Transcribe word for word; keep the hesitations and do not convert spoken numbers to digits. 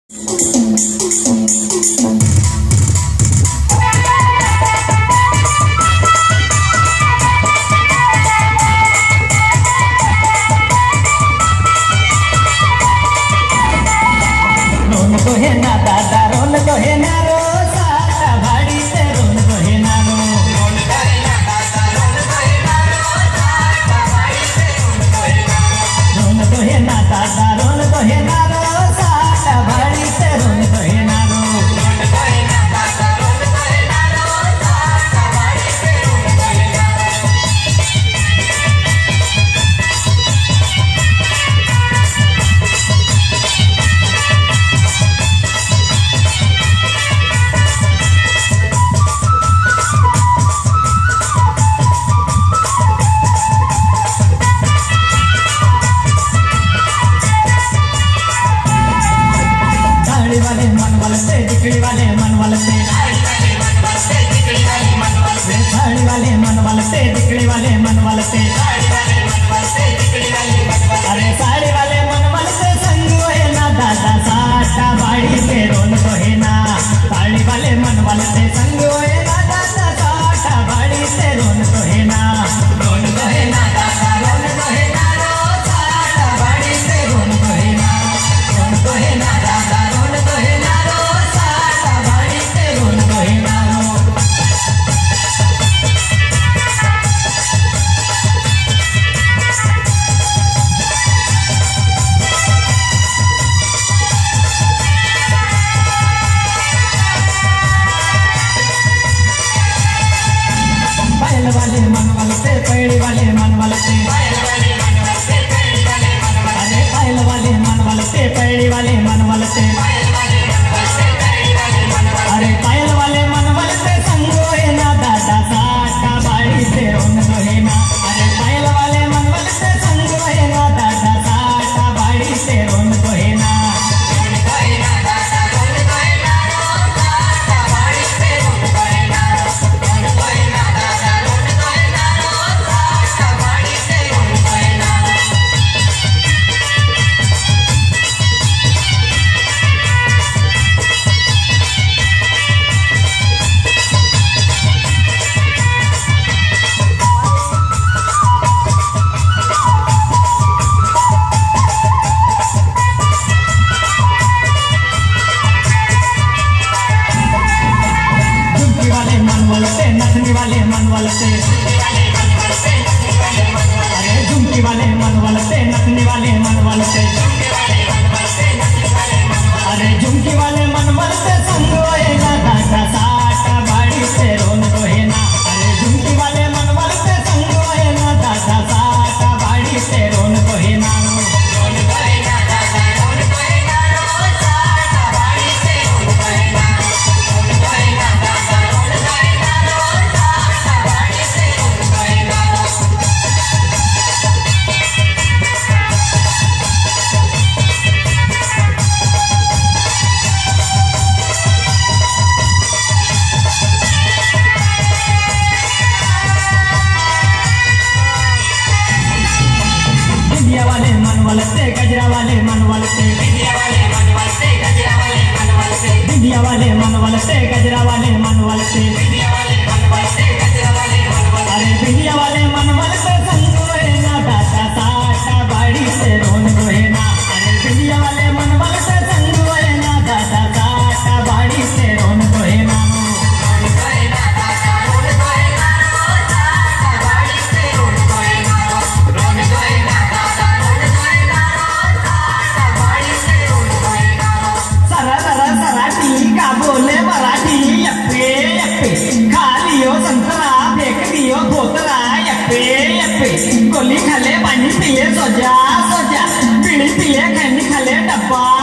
दिकड़ी वाले मन वालते साड़ी वाले मन वालते दिकड़ी वाले मन वालते अरे साड़ी वाले मन वालते संग है ना दादा साटा बाड़ी पे रोन तो है ना साड़ी वाले मन वालते संग है ना दादा साटा बाड़ी पे रोन तो है ना रोन तो है ना दादा रोन तो है ना रो साटा बाड़ी पे रोन तो है ना रोन तो है ना दादा रोन तो है ना रो साटा बाड़ी पे रोन तो है ना वाले मन वालते पैड़ी वाले मन वालते अरे पायल वाले मन वालते पैड़ी वाले मन वालते अरे पायल वाले मन वालते संगो है ना दादा साटा बाड़ी से रोन तो है ना अरे पायल वाले मन वालते संगो है ना दादा साटा बाड़ी से रोन तो है ना नथनी वाले मन वालते अरे झुमकी वाले मन वालते नथनी वाले मन वालते अरे झुमकी वाले मन वालते संग है ना दादा साटा बाड़ी से रोन तो है ना अरे झुमकी वाले मन वालते संग है ना दादा साटा बाड़ी से रोन तो है ना गजरा वाले मन वालते बिंदिया वाले मन वालते गजरा वाले मन वालते बिंदिया वाले मन वालते गजरा वाले मन वालते अरे बिंदिया वाले मन वालते संग है ना दादा साटा बाड़ी से रोन तो है ना अरे बिंदिया वाले मन वालते संग है ना दादा साटा बाड़ी से रोन तो है ना बोले मराठी यप्पे यप्पे खा लियो संतरा फेंक दियो बोतला यप्पे यप्पे गोली खाले पानी पिले सोजा सोजा बीड़ी पिले खैनी खाले डब्बा